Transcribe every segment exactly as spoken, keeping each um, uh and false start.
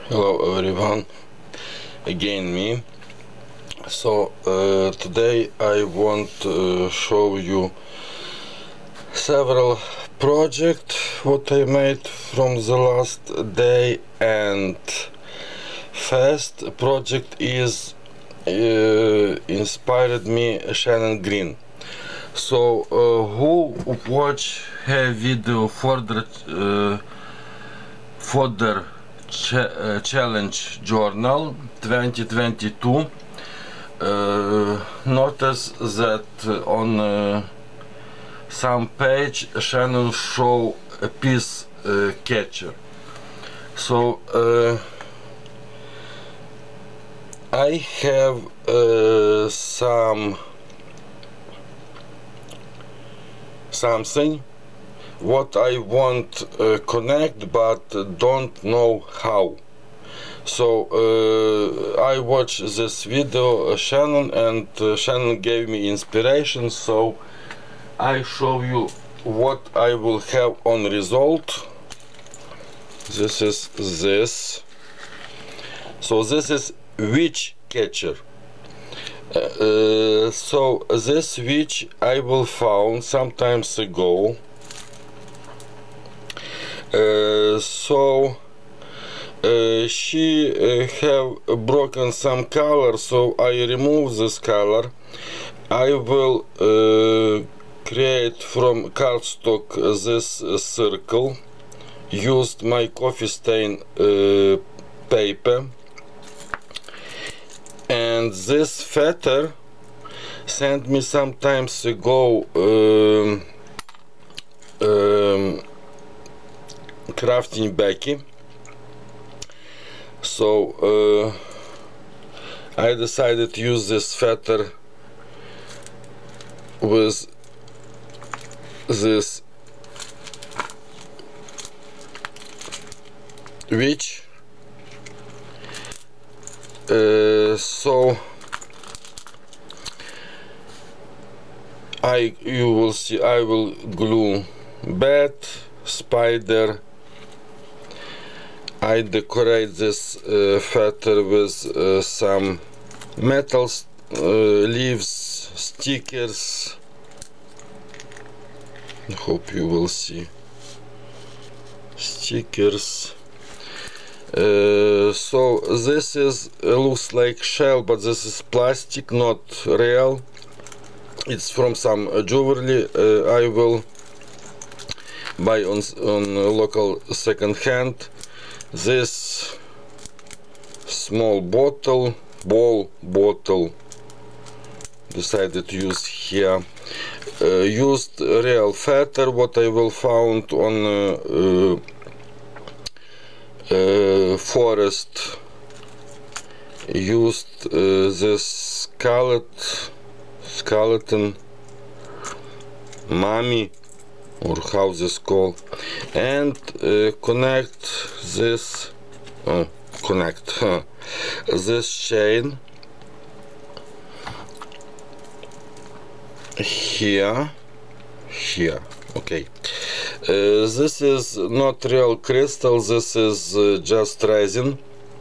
Hello everyone, again me. So uh, today I want to show you several projects what I made from the last day, and first project is uh, inspired me Shannon Green. So uh, who watch her video further uh, further Ch uh, challenge journal twenty twenty-two uh, notice that on uh, some page Shannon show a piece uh, catcher. So uh, I have uh, some something what I want uh, connect, but don't know how. So uh, I watched this video uh, Shannon, and uh, Shannon gave me inspiration, so I show you what I will have on result. This is this. So this is witch catcher. Uh, uh, so this witch I will found some times ago. Uh, so uh, she uh, have broken some color, so I remove this color. I will uh, create from cardstock this uh, circle, used my coffee stain uh, paper, and this feather sent me some times ago um, um, crafting Becky. So uh, I decided to use this feather with this witch. Uh, so I you will see I will glue bat, spider. I decorate this uh, feather with uh, some metal uh, leaves, stickers. I hope you will see stickers. Uh, so this is uh, looks like shell, but this is plastic, not real. It's from some uh, jewelry. Uh, I will buy on on local second hand. This small bottle, ball bottle, decided to use here. Uh, used real feather what I will found on uh, uh, uh, forest. Used uh, this skeleton, skeleton, mummy, or how this called, and uh, connect this oh, connect huh, this chain here here okay. Uh, this is not real crystal, this is uh, just resin.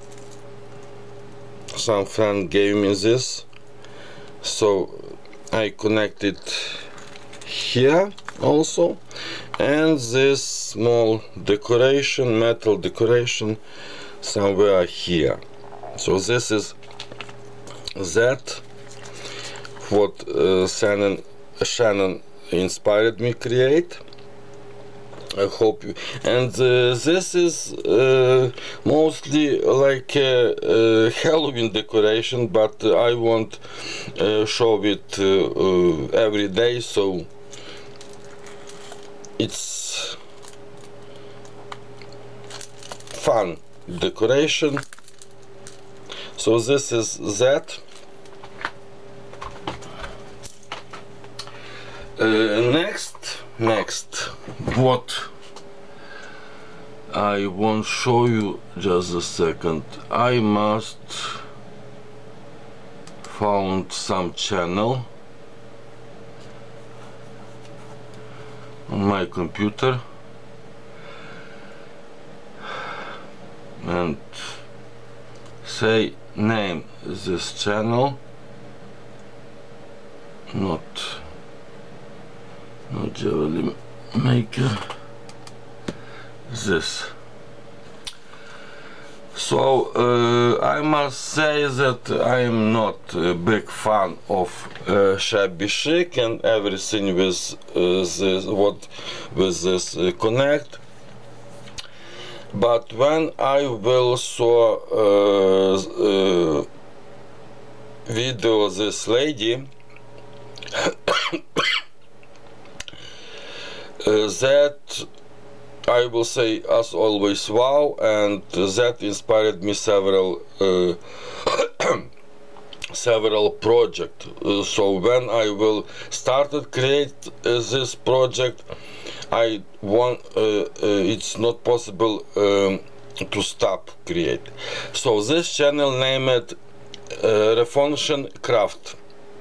Some friend gave me this, so I connected here also, and this small decoration, metal decoration, somewhere here. So this is that what uh, Shannon, Shannon inspired me create. I hope you, and uh, this is uh, mostly like a, a Halloween decoration, but I won't uh, show it uh, uh, every day, so it's fun decoration. So this is that. Uh, next, next, what I won't show you, just a second. I must found some channel on my computer, and say name this channel, not not Jewelry Maker, this. So uh, I must say that I am not a big fan of uh, shabby chic and everything with uh, this, what with this uh, connect. But when I will saw uh, uh, video of this lady, uh, that I will say as always wow, and that inspired me several uh, several projects. Uh, so when I will started create uh, this project, I want uh, uh, it's not possible um, to stop create. So this channel named uh, Refunction Craft.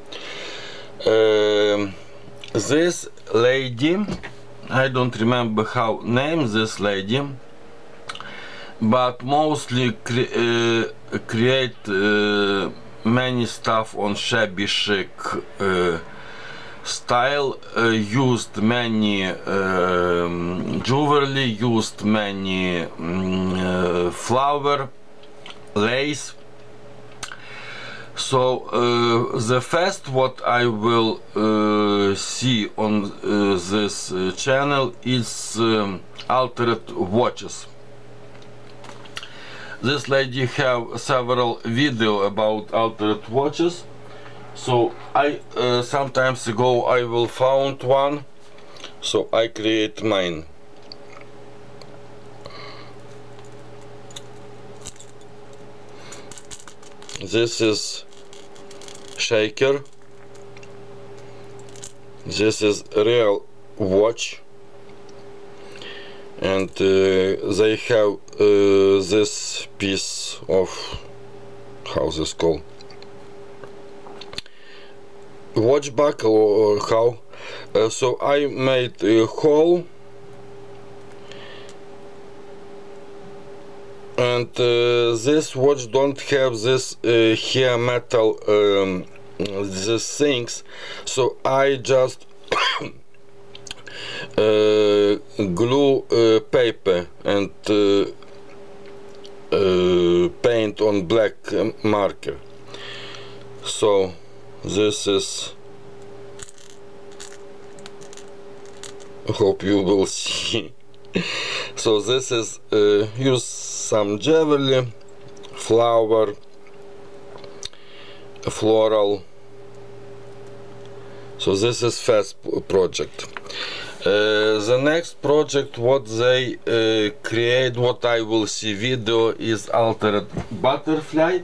Uh, this lady, I don't remember how name this lady, but mostly cre uh, create uh, many stuff on shabby chic uh, style, uh, used many um, jewelry, used many um, uh, flower, lace. So uh, the first what I will uh, see on uh, this uh, channel is um, altered watches. This lady have several video about altered watches. So I uh, sometimes ago I will found one, so I create mine. This is shaker. This is real watch, and uh, they have uh, this piece of, how this called, watch buckle or how. Uh, so I made a hole, and uh, this watch don't have this uh, here metal um, these things, so I just uh, glue uh, paper and uh, uh, paint on black marker. So this is, I hope you will see. So this is uh, use some jewelry, flower, floral. So this is first project. Uh, the next project what they uh, create, what I will see video, is altered butterfly.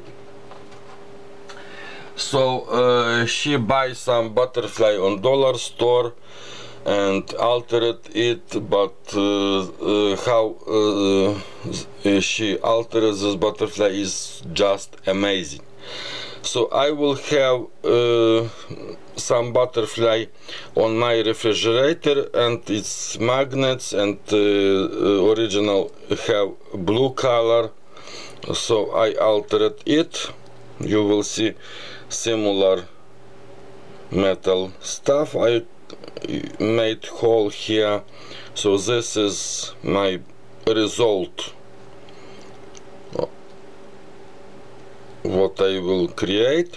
So uh, she buys some butterfly on dollar store and altered it, but uh, uh, how uh, she altered this butterfly is just amazing. So I will have uh, some butterfly on my refrigerator, and its magnets and uh, original have blue color. So I altered it. You will see similar metal stuff. I made hole here. So this is my result, what I will create.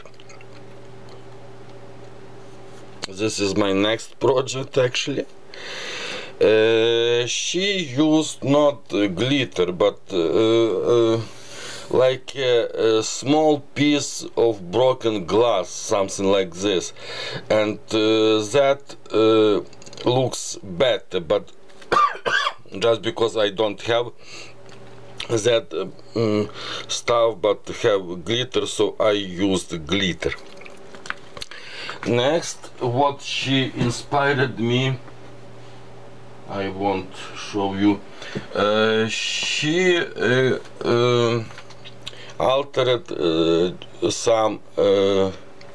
This is my next project actually. Uh, she used not uh, glitter, but uh, uh, like a, a small piece of broken glass, something like this, and uh, that uh, looks better, but just because I don't have that uh, um, stuff but have glitter, so I used glitter. Next, what she inspired me, I won't show you. Uh, she uh, uh, altered uh, some uh,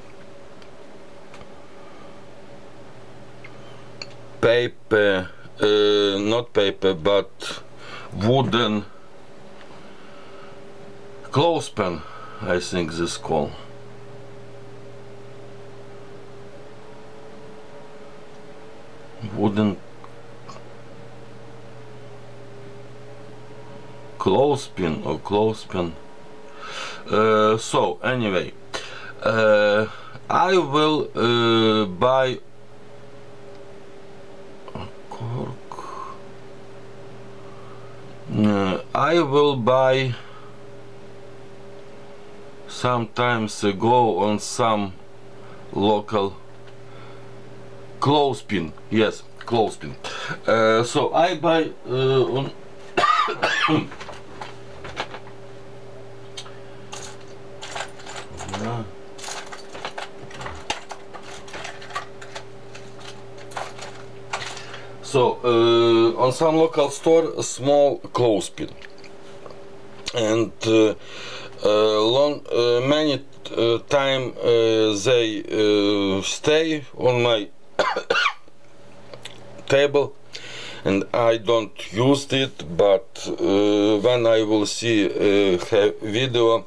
paper, uh, not paper, but wooden clothespin. I think this call. Wooden clothespin or clothespin. Uh, so anyway, uh, I will uh, buy a cork. Uh, I will buy sometimes ago on some local clothespin. Yes, clothespin. Uh, so I buy uh, on yeah. So uh, on some local store a small clothespin, and uh, uh, long uh, many uh, time uh, they uh, stay on my table, and I don't use it, but uh, when I will see a video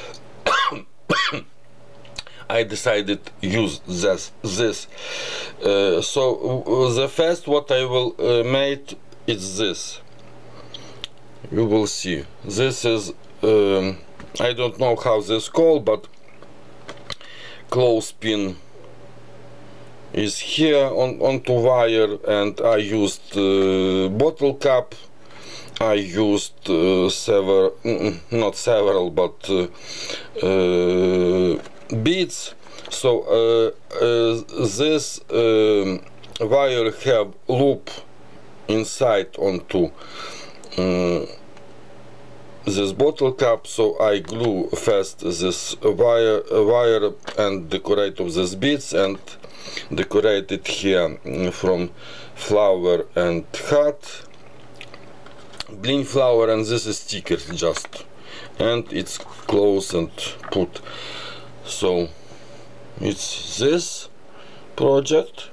I decided use this this uh, so uh, the first what I will uh, make is this. You will see this is um, I don't know how this called, but clothespin is here on onto wire, and I used uh, bottle cap. I used uh, several, not several, but uh, uh, beads. So uh, uh, this uh, wire have loop inside onto uh, this bottle cap. So I glue first this wire, wire and decorate of these beads, and decorate it here from flower and heart, bling flower, and this is sticker just, and it's closed and put. So it's this project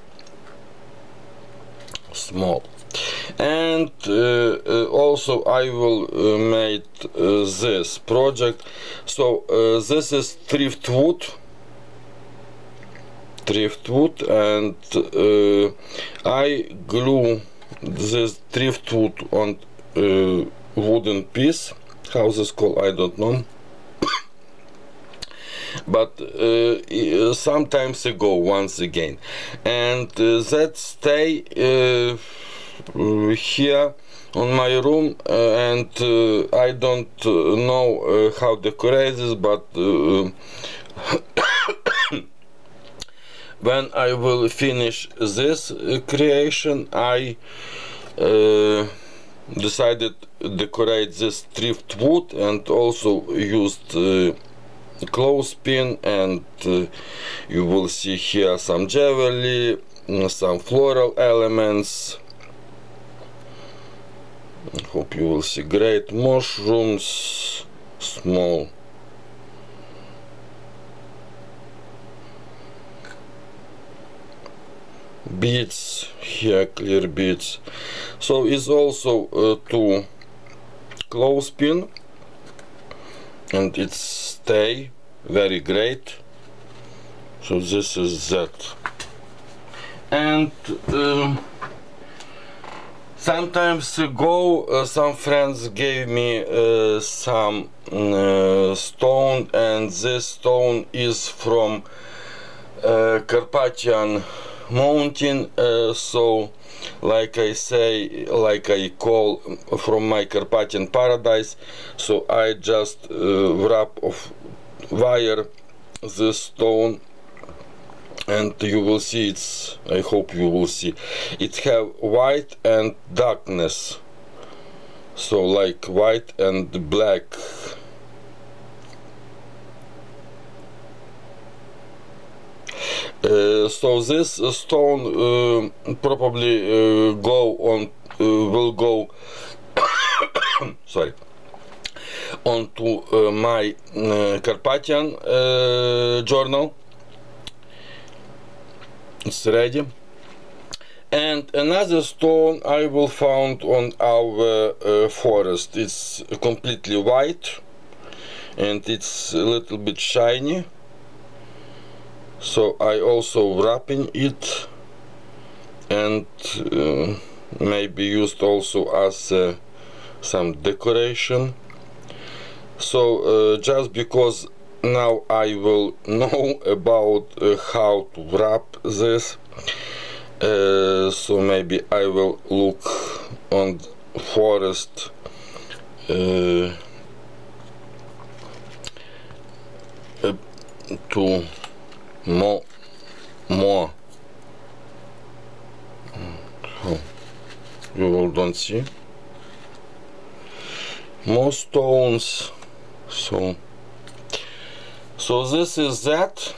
small, and uh, uh, also I will uh, make uh, this project. So uh, this is driftwood driftwood and uh, I glue this driftwood on uh, wooden piece. How this called, I don't know. But uh, sometimes ago once again, and uh, that stay uh, here on my room, uh, and uh, I don't uh, know uh, how decorate this, but uh, when I will finish this uh, creation, I uh, decided decorate this driftwood, and also used uh, clothespin, and uh, you will see here some jewelry, some floral elements. I hope you will see great mushrooms, small beads here, clear beads. So it's also uh, two clothespin, and it's stay very great. So this is that. And um, sometimes ago uh, some friends gave me uh, some uh, stone, and this stone is from uh, Carpathian mountain, uh, so like I say, like I call from my Carpathian paradise. So I just uh, wrap of wire this stone, and you will see it's, I hope you will see, it have white and darkness, so like white and black. Uh, so this uh, stone uh, probably uh, go on uh, will go sorry onto uh, my uh, Carpathian uh, journal. It's ready. And another stone I will found on our uh, forest. It's completely white, and it's a little bit shiny, so I also wrapping it, and uh, maybe used also as uh, some decoration. So uh, just because now I will know about uh, how to wrap this, uh, so maybe I will look on forest uh, uh, to more more oh, you will don't see more stones. So so this is that.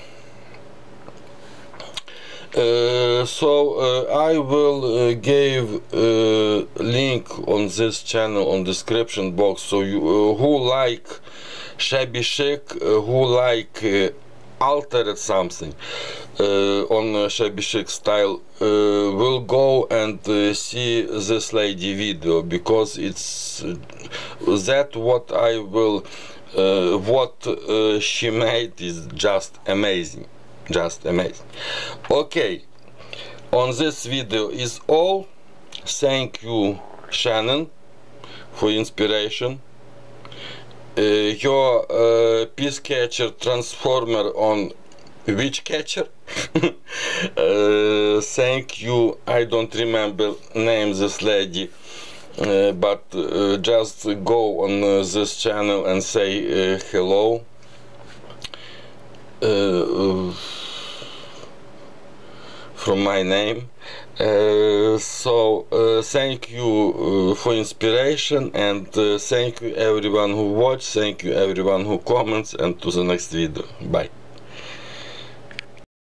Uh, so uh, I will uh, give uh, link on this channel on description box, so you uh, who like shabby chic, uh, who like uh, altered something uh, on uh, shabby chic style, uh, will go and uh, see this lady video, because it's uh, that what I will uh, what uh, she made is just amazing. Just amazing. Okay, on this video is all. Thank you, Shannon, for inspiration. Uh, your uh, piece catcher transformer on witch catcher. uh, thank you. I don't remember name this lady, uh, but uh, just go on uh, this channel and say uh, hello. Uh, from my name. Uh, so uh, thank you uh, for inspiration, and uh, thank you everyone who watched, thank you everyone who comments, and to the next video. Bye.